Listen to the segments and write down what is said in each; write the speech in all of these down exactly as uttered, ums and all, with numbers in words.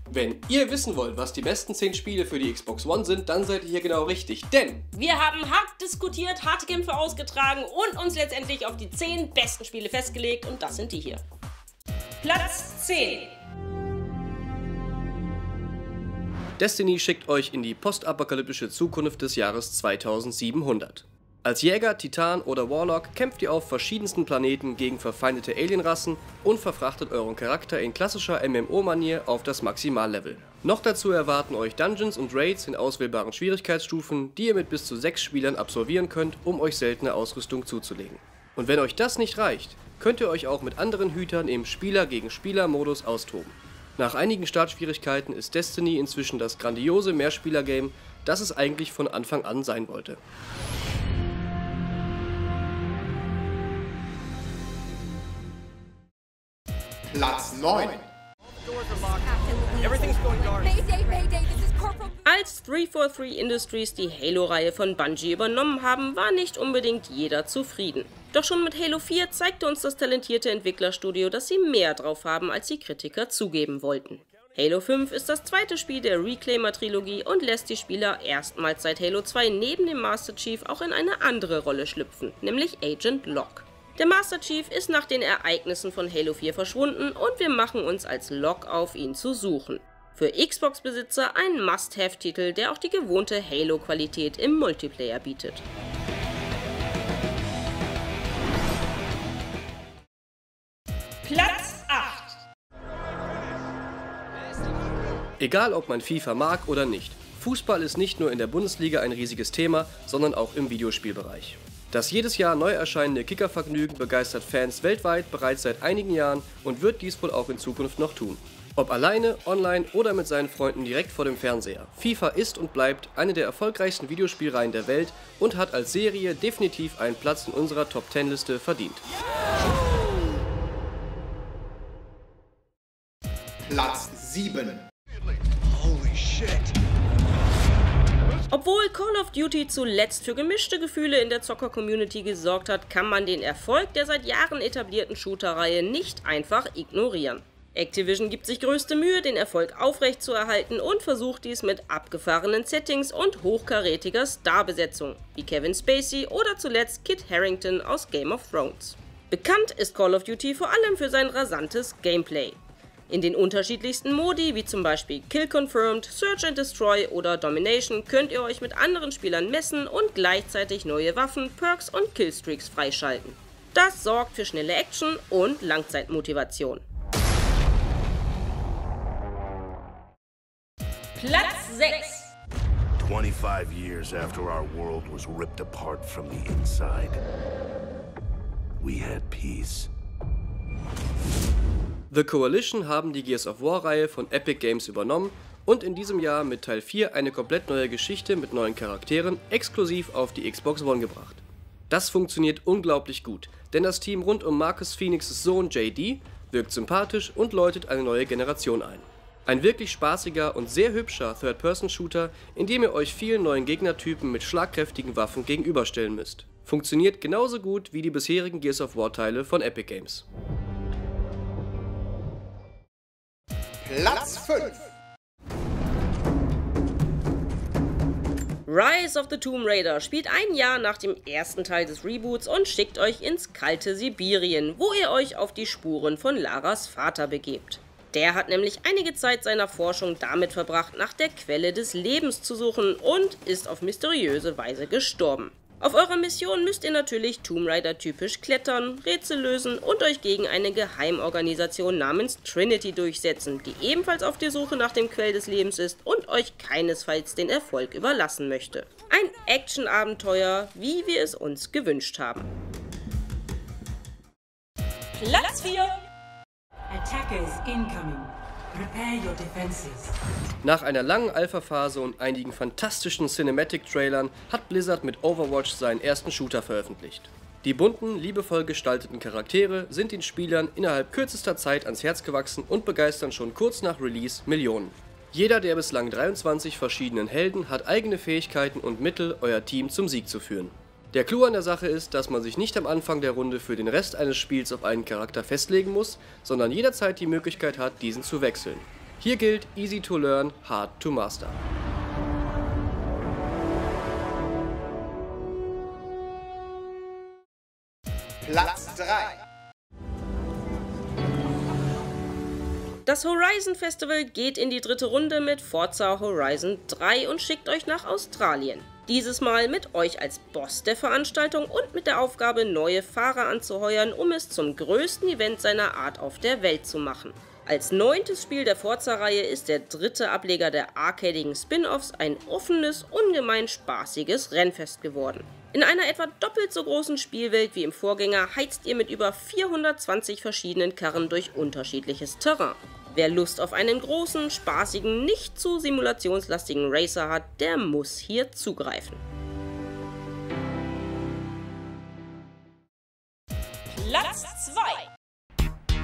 Wenn ihr wissen wollt, was die besten zehn Spiele für die Xbox One sind, dann seid ihr hier genau richtig, denn wir haben hart diskutiert, harte Kämpfe ausgetragen und uns letztendlich auf die zehn besten Spiele festgelegt und das sind die hier. Platz zehn. Destiny schickt euch in die postapokalyptische Zukunft des Jahres zweitausendsiebenhundert. Als Jäger, Titan oder Warlock kämpft ihr auf verschiedensten Planeten gegen verfeindete Alienrassen und verfrachtet euren Charakter in klassischer M M O-Manier auf das Maximallevel. Noch dazu erwarten euch Dungeons und Raids in auswählbaren Schwierigkeitsstufen, die ihr mit bis zu sechs Spielern absolvieren könnt, um euch seltene Ausrüstung zuzulegen. Und wenn euch das nicht reicht, könnt ihr euch auch mit anderen Hütern im Spieler-gegen-Spieler-Modus austoben. Nach einigen Startschwierigkeiten ist Destiny inzwischen das grandiose Mehrspieler-Game, das es eigentlich von Anfang an sein wollte. Platz neun. Als drei vier drei Industries die Halo-Reihe von Bungie übernommen haben, war nicht unbedingt jeder zufrieden. Doch schon mit Halo vier zeigte uns das talentierte Entwicklerstudio, dass sie mehr drauf haben, als die Kritiker zugeben wollten. Halo fünf ist das zweite Spiel der Reclaimer-Trilogie und lässt die Spieler erstmals seit Halo zwei neben dem Master Chief auch in eine andere Rolle schlüpfen, nämlich Agent Locke. Der Master Chief ist nach den Ereignissen von Halo vier verschwunden und wir machen uns als Locke auf, ihn zu suchen. Für Xbox-Besitzer ein Must-Have-Titel, der auch die gewohnte Halo-Qualität im Multiplayer bietet. Platz acht. Egal ob man FIFA mag oder nicht, Fußball ist nicht nur in der Bundesliga ein riesiges Thema, sondern auch im Videospielbereich. Das jedes Jahr neu erscheinende Kickervergnügen begeistert Fans weltweit bereits seit einigen Jahren und wird dies wohl auch in Zukunft noch tun. Ob alleine, online oder mit seinen Freunden direkt vor dem Fernseher. FIFA ist und bleibt eine der erfolgreichsten Videospielreihen der Welt und hat als Serie definitiv einen Platz in unserer Top zehn Liste verdient. Platz sieben. Holy shit. Obwohl Call of Duty zuletzt für gemischte Gefühle in der Zocker-Community gesorgt hat, kann man den Erfolg der seit Jahren etablierten Shooter-Reihe nicht einfach ignorieren. Activision gibt sich größte Mühe, den Erfolg aufrechtzuerhalten und versucht dies mit abgefahrenen Settings und hochkarätiger Starbesetzung, wie Kevin Spacey oder zuletzt Kit Harington aus Game of Thrones. Bekannt ist Call of Duty vor allem für sein rasantes Gameplay. In den unterschiedlichsten Modi, wie zum Beispiel Kill Confirmed, Search and Destroy oder Domination, könnt ihr euch mit anderen Spielern messen und gleichzeitig neue Waffen, Perks und Killstreaks freischalten. Das sorgt für schnelle Action und Langzeitmotivation. Platz sechs. twenty-five years after our world was ripped apart from the inside, we had peace. The Coalition haben die Gears of War-Reihe von Epic Games übernommen und in diesem Jahr mit Teil vier eine komplett neue Geschichte mit neuen Charakteren exklusiv auf die Xbox One gebracht. Das funktioniert unglaublich gut, denn das Team rund um Marcus Phoenix' Sohn J D wirkt sympathisch und läutet eine neue Generation ein. Ein wirklich spaßiger und sehr hübscher Third-Person-Shooter, in dem ihr euch vielen neuen Gegnertypen mit schlagkräftigen Waffen gegenüberstellen müsst. Funktioniert genauso gut wie die bisherigen Gears of War-Teile von Epic Games. Platz fünf. Rise of the Tomb Raider spielt ein Jahr nach dem ersten Teil des Reboots und schickt euch ins kalte Sibirien, wo ihr euch auf die Spuren von Laras Vater begebt. Der hat nämlich einige Zeit seiner Forschung damit verbracht, nach der Quelle des Lebens zu suchen und ist auf mysteriöse Weise gestorben. Auf eurer Mission müsst ihr natürlich Tomb Raider typisch klettern, Rätsel lösen und euch gegen eine Geheimorganisation namens Trinity durchsetzen, die ebenfalls auf der Suche nach dem Quell des Lebens ist und euch keinesfalls den Erfolg überlassen möchte. Ein Action-Abenteuer, wie wir es uns gewünscht haben. Platz vier. Attackers incoming. Prepare your defenses. Nach einer langen Alpha-Phase und einigen fantastischen Cinematic-Trailern hat Blizzard mit Overwatch seinen ersten Shooter veröffentlicht. Die bunten, liebevoll gestalteten Charaktere sind den Spielern innerhalb kürzester Zeit ans Herz gewachsen und begeistern schon kurz nach Release Millionen. Jeder der bislang dreiundzwanzig verschiedenen Helden hat eigene Fähigkeiten und Mittel, euer Team zum Sieg zu führen. Der Clou an der Sache ist, dass man sich nicht am Anfang der Runde für den Rest eines Spiels auf einen Charakter festlegen muss, sondern jederzeit die Möglichkeit hat, diesen zu wechseln. Hier gilt easy to learn, hard to master. Platz drei. Das Horizon Festival geht in die dritte Runde mit Forza Horizon drei und schickt euch nach Australien. Dieses Mal mit euch als Boss der Veranstaltung und mit der Aufgabe, neue Fahrer anzuheuern, um es zum größten Event seiner Art auf der Welt zu machen. Als neuntes Spiel der Forza-Reihe ist der dritte Ableger der arcadigen Spin-Offs ein offenes, ungemein spaßiges Rennfest geworden. In einer etwa doppelt so großen Spielwelt wie im Vorgänger heizt ihr mit über vierhundertzwanzig verschiedenen Karren durch unterschiedliches Terrain. Wer Lust auf einen großen, spaßigen, nicht zu simulationslastigen Racer hat, der muss hier zugreifen. Platz zwei.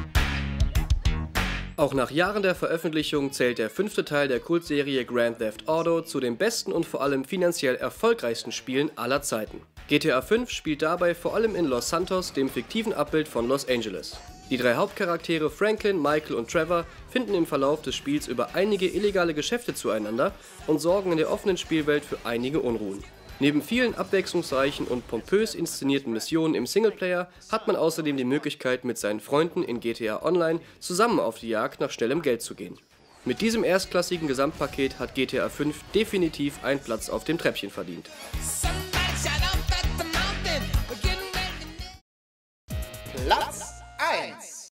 Auch nach Jahren der Veröffentlichung zählt der fünfte Teil der Kultserie Grand Theft Auto zu den besten und vor allem finanziell erfolgreichsten Spielen aller Zeiten. G T A fünf spielt dabei vor allem in Los Santos, dem fiktiven Abbild von Los Angeles. Die drei Hauptcharaktere Franklin, Michael und Trevor finden im Verlauf des Spiels über einige illegale Geschäfte zueinander und sorgen in der offenen Spielwelt für einige Unruhen. Neben vielen abwechslungsreichen und pompös inszenierten Missionen im Singleplayer hat man außerdem die Möglichkeit, mit seinen Freunden in G T A Online zusammen auf die Jagd nach schnellem Geld zu gehen. Mit diesem erstklassigen Gesamtpaket hat G T A fünf definitiv einen Platz auf dem Treppchen verdient. Platz eins.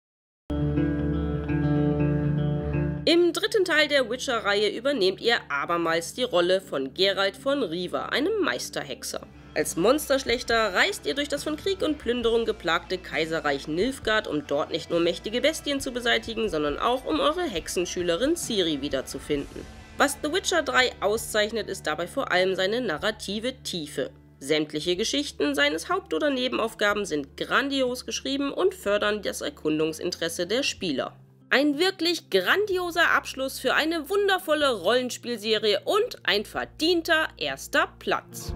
Im dritten Teil der Witcher-Reihe übernehmt ihr abermals die Rolle von Geralt von Riva, einem Meisterhexer. Als Monsterschlechter reist ihr durch das von Krieg und Plünderung geplagte Kaiserreich Nilfgaard, um dort nicht nur mächtige Bestien zu beseitigen, sondern auch um eure Hexenschülerin Ciri wiederzufinden. Was The Witcher drei auszeichnet, ist dabei vor allem seine narrative Tiefe. Sämtliche Geschichten seines Haupt- oder Nebenaufgaben sind grandios geschrieben und fördern das Erkundungsinteresse der Spieler. Ein wirklich grandioser Abschluss für eine wundervolle Rollenspielserie und ein verdienter erster Platz.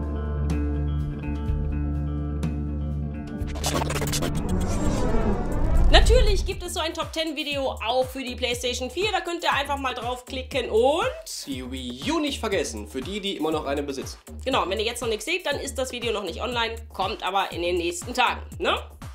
Natürlich gibt es so ein Top zehn Video auch für die PlayStation vier, da könnt ihr einfach mal draufklicken und Die Wii U nicht vergessen, für die, die immer noch eine besitzen. genau, wenn ihr jetzt noch nichts seht, dann ist das Video noch nicht online, kommt aber in den nächsten Tagen, ne?